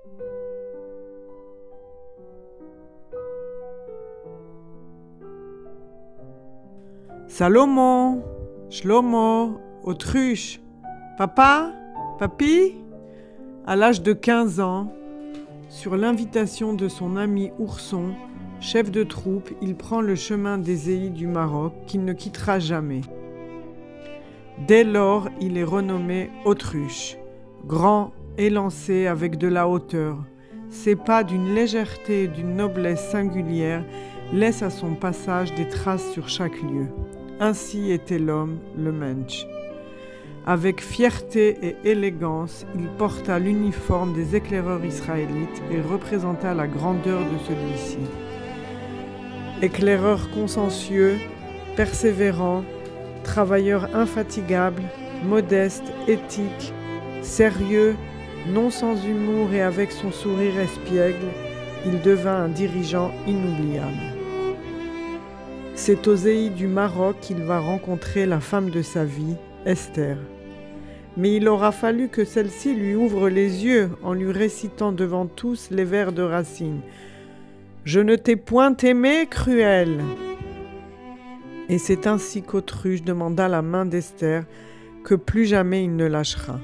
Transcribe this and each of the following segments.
Salomon, Shlomo, Autruche, papa, papi. À l'âge de 15 ans, sur l'invitation de son ami Ourson, chef de troupe, il prend le chemin des Éis du Maroc qu'il ne quittera jamais. Dès lors, il est renommé Autruche, grand, élancé avec de la hauteur. Ses pas d'une légèreté et d'une noblesse singulière laissent à son passage des traces sur chaque lieu. Ainsi était l'homme, le mensch. Avec fierté et élégance, il porta l'uniforme des éclaireurs israélites et représenta la grandeur de celui-ci. Éclaireur consciencieux, persévérant, travailleur infatigable, modeste, éthique, sérieux, non sans humour et avec son sourire espiègle, il devint un dirigeant inoubliable. C'est aux Éis du Maroc qu'il va rencontrer la femme de sa vie, Esther. Mais il aura fallu que celle-ci lui ouvre les yeux en lui récitant devant tous les vers de Racine. « Je ne t'ai point aimé, cruel !» Et c'est ainsi qu'Autruche demanda la main d'Esther, que plus jamais il ne lâchera.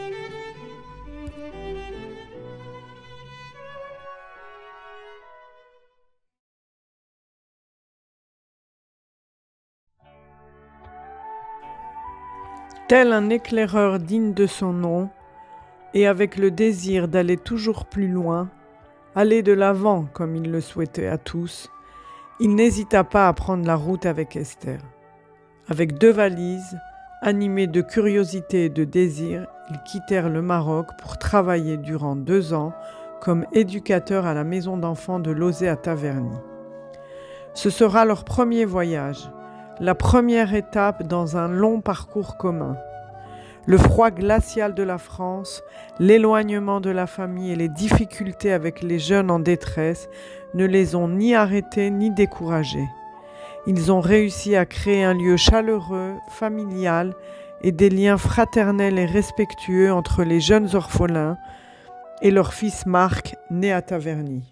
Tel un éclaireur digne de son nom, et avec le désir d'aller toujours plus loin, aller de l'avant comme il le souhaitait à tous, il n'hésita pas à prendre la route avec Esther. Avec 2 valises, animés de curiosité et de désir, ils quittèrent le Maroc pour travailler durant 2 ans comme éducateurs à la maison d'enfants de Lauzet à Taverny. Ce sera leur premier voyage, la première étape dans un long parcours commun. Le froid glacial de la France, l'éloignement de la famille et les difficultés avec les jeunes en détresse ne les ont ni arrêtés ni découragés. Ils ont réussi à créer un lieu chaleureux, familial et des liens fraternels et respectueux entre les jeunes orphelins et leur fils Marc, né à Taverny.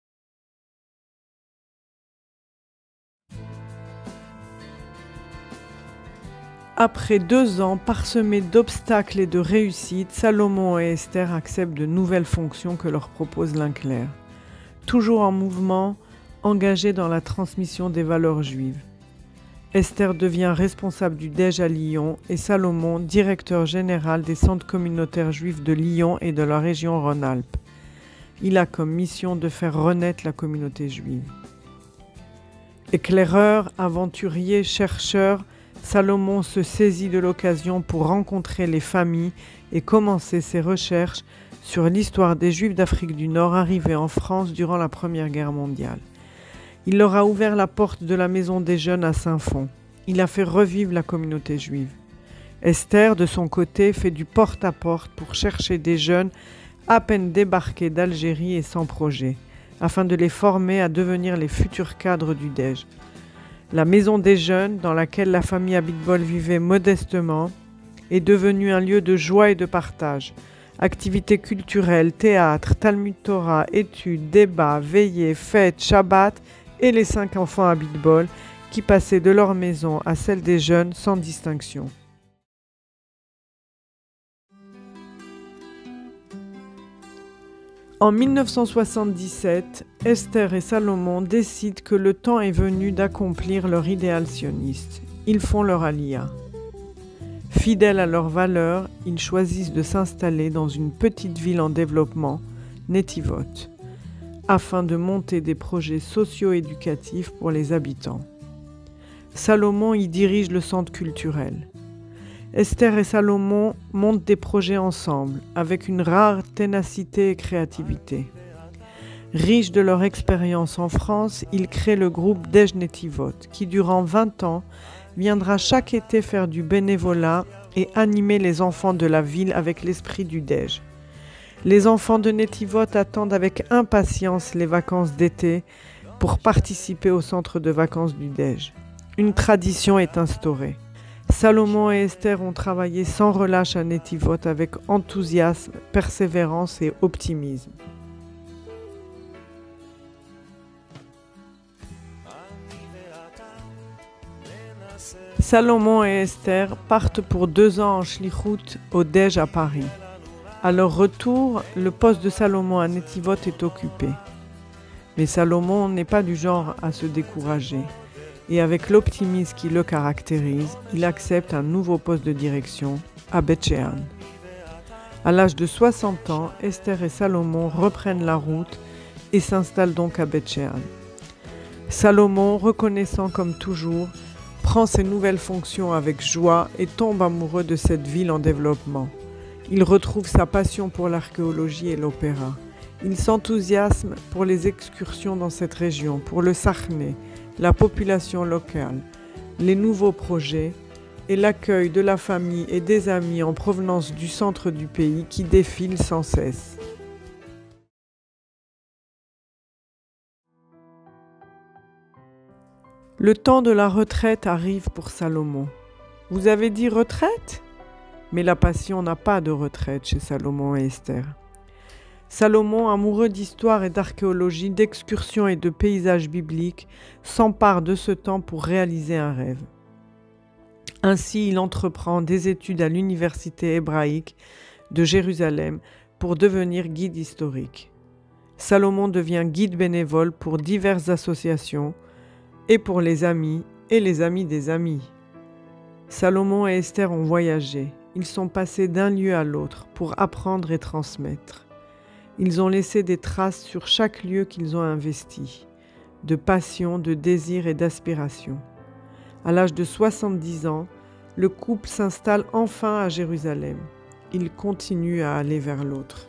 Après 2 ans parsemés d'obstacles et de réussites, Salomon et Esther acceptent de nouvelles fonctions que leur propose Linclair. Toujours en mouvement, engagés dans la transmission des valeurs juives. Esther devient responsable du DEJ à Lyon et Salomon, directeur général des centres communautaires juifs de Lyon et de la région Rhône-Alpes. Il a comme mission de faire renaître la communauté juive. Éclaireur, aventurier, chercheur, Salomon se saisit de l'occasion pour rencontrer les familles et commencer ses recherches sur l'histoire des Juifs d'Afrique du Nord arrivés en France durant la Première Guerre mondiale. Il leur a ouvert la porte de la maison des jeunes à Saint-Fond. Il a fait revivre la communauté juive. Esther, de son côté, fait du porte-à-porte pour chercher des jeunes à peine débarqués d'Algérie et sans projet, afin de les former à devenir les futurs cadres du DEJ. La maison des jeunes, dans laquelle la famille Abitbol vivait modestement, est devenue un lieu de joie et de partage. Activités culturelles, théâtre, Talmud Torah, études, débats, veillées, fêtes, Shabbat et les 5 enfants Abitbol qui passaient de leur maison à celle des jeunes sans distinction. En 1977, Esther et Salomon décident que le temps est venu d'accomplir leur idéal sioniste. Ils font leur aliyah. Fidèles à leurs valeurs, ils choisissent de s'installer dans une petite ville en développement, Netivot, afin de monter des projets socio-éducatifs pour les habitants. Salomon y dirige le centre culturel. Esther et Salomon montent des projets ensemble, avec une rare ténacité et créativité. Riches de leur expérience en France, ils créent le groupe DEJ Netivot, qui durant 20 ans viendra chaque été faire du bénévolat et animer les enfants de la ville avec l'esprit du DEJ. Les enfants de Netivot attendent avec impatience les vacances d'été pour participer au centre de vacances du DEJ. Une tradition est instaurée. Salomon et Esther ont travaillé sans relâche à Netivot avec enthousiasme, persévérance et optimisme. Salomon et Esther partent pour 2 ans en shlichut au Dej à Paris. À leur retour, le poste de Salomon à Netivot est occupé. Mais Salomon n'est pas du genre à se décourager. Et avec l'optimisme qui le caractérise, il accepte un nouveau poste de direction à Beth Shean. À l'âge de 60 ans, Esther et Salomon reprennent la route et s'installent donc à Beth Shean. Salomon, reconnaissant comme toujours, prend ses nouvelles fonctions avec joie et tombe amoureux de cette ville en développement. Il retrouve sa passion pour l'archéologie et l'opéra. Il s'enthousiasme pour les excursions dans cette région, pour le Sahné, la population locale, les nouveaux projets et l'accueil de la famille et des amis en provenance du centre du pays qui défilent sans cesse. Le temps de la retraite arrive pour Salomon. Vous avez dit retraite ? Mais la passion n'a pas de retraite chez Salomon et Esther. Salomon, amoureux d'histoire et d'archéologie, d'excursions et de paysages bibliques, s'empare de ce temps pour réaliser un rêve. Ainsi, il entreprend des études à l'université hébraïque de Jérusalem pour devenir guide historique. Salomon devient guide bénévole pour diverses associations et pour les amis et les amis des amis. Salomon et Esther ont voyagé. Ils sont passés d'un lieu à l'autre pour apprendre et transmettre. Ils ont laissé des traces sur chaque lieu qu'ils ont investi, de passion, de désir et d'aspiration. À l'âge de 70 ans, le couple s'installe enfin à Jérusalem. Ils continuent à aller vers l'autre.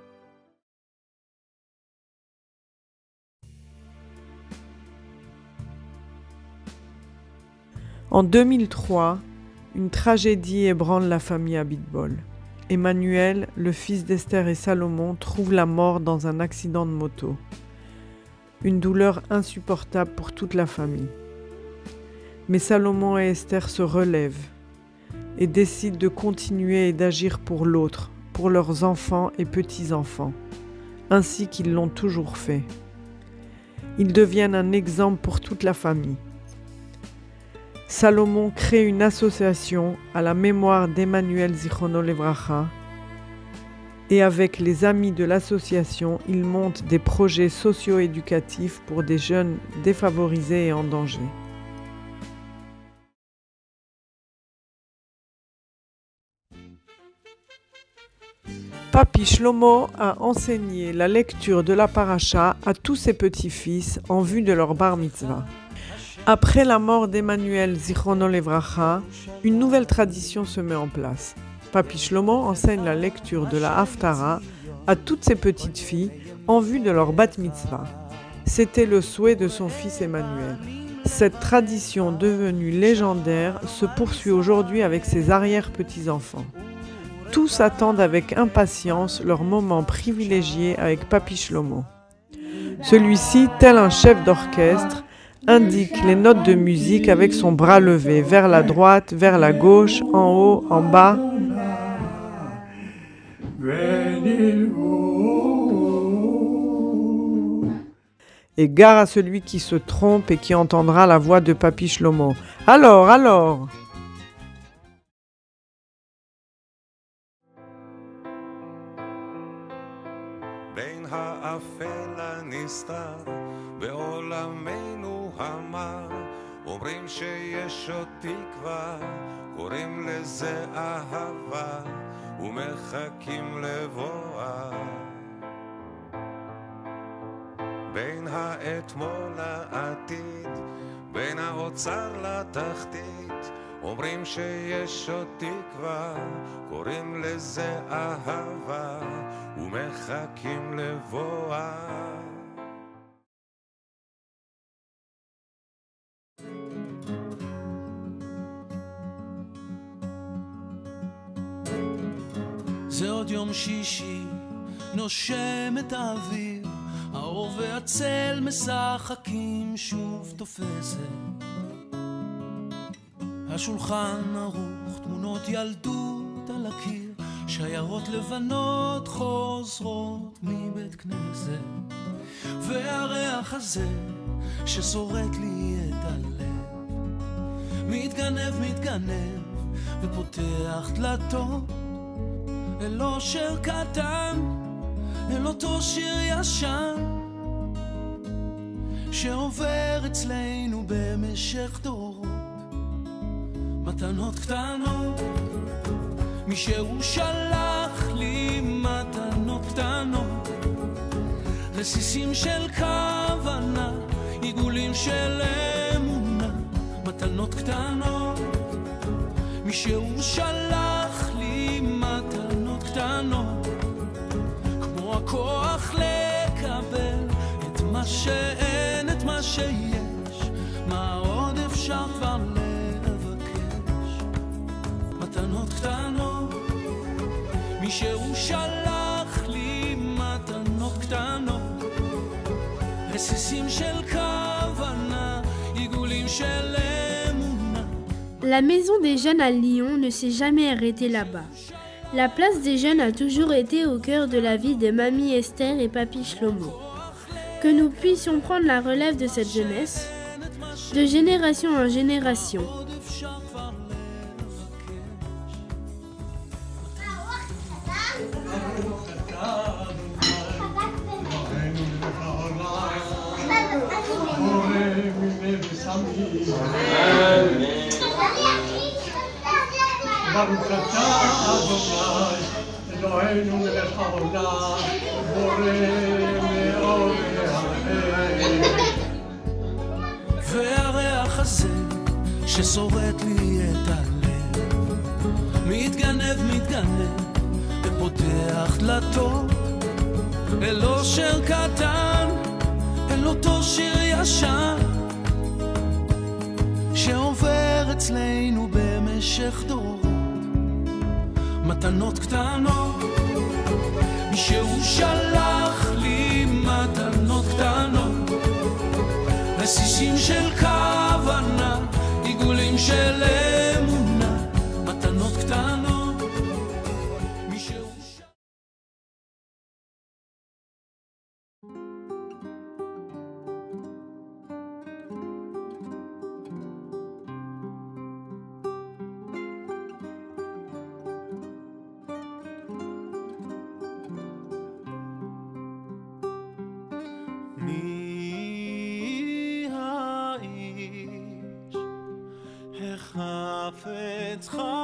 En 2003, une tragédie ébranle la famille Abitbol. Emmanuel, le fils d'Esther et Salomon, trouve la mort dans un accident de moto. Une douleur insupportable pour toute la famille. Mais Salomon et Esther se relèvent et décident de continuer et d'agir pour l'autre, pour leurs enfants et petits-enfants, ainsi qu'ils l'ont toujours fait. Ils deviennent un exemple pour toute la famille. Salomon crée une association à la mémoire d'Emmanuel Zichrono Levracha et avec les amis de l'association, il monte des projets socio-éducatifs pour des jeunes défavorisés et en danger. Papi Shlomo a enseigné la lecture de la paracha à tous ses petits-fils en vue de leur bar mitzvah. Après la mort d'Emmanuel Zichrono Levracha, une nouvelle tradition se met en place. Papi Shlomo enseigne la lecture de la Haftara à toutes ses petites filles en vue de leur bat mitzvah. C'était le souhait de son fils Emmanuel. Cette tradition devenue légendaire se poursuit aujourd'hui avec ses arrière-petits-enfants. Tous attendent avec impatience leur moment privilégié avec Papi Shlomo. Celui-ci, tel un chef d'orchestre, indique les notes de musique avec son bras levé, vers la droite, vers la gauche, en haut, en bas. Et gare à celui qui se trompe et qui entendra la voix de Papi Shlomo. Alors בעולמנו המר אומרים שיש עוד תקווה קוראים לזה אהבה ומחכים לבואה בין האתמול לעתיד בין האוצר לתחתית אומרים שיש עוד תקווה קוראים לזה אהבה ומחכים לבואה זה עוד יום שישי, נושם את האוויר, האור והצל משחקים שוב תופסת. השולחן ערוך, תמונות ילדות על הקיר, שיירות לבנות חוזרות מבית כנסת. והריח הזה ששורט לי את הלב, מתגנב, מתגנב, ופותח דלתות אל אושר קטן, אל אותו שיר ישן שעובר אצלנו במשך דורות. מתנות קטנות, מי שהוא שלח לי מתנות קטנות, רסיסים של כוונה, עיגולים של אמונה. מתנות קטנות, מי שהוא שלח לי מתנות קטנות, כמו הכוח לקבל את מה שאין, את מה שיש, מה עוד אפשר כבר לבקש. מתנות קטנות, מי שהוא שלח לי מתנות קטנות, רסיסים של כוונה, עיגולים של אמונה. La maison des jeunes à Lyon ne s'est jamais arrêtée là-bas. La place des jeunes a toujours été au cœur de la vie de Mamie Esther et Papi Shlomo. Que nous puissions prendre la relève de cette jeunesse, de génération en génération. ברוך אתה אדוני אלוהינו מלך העולם בורא מאור והאל. והריח הזה ששורט לי את הלב מתגנב, מתגנב, ופותח דלתות אל אושר קטן, אל אותו שיר ישן שעובר אצלנו במשך דורות. מתנות קטנות, מי שהוא שלח לי מתנות קטנות, רסיסים של כוונה, עיגולים של אמונה. מתנות קטנות, מי שהוא החפץ חיים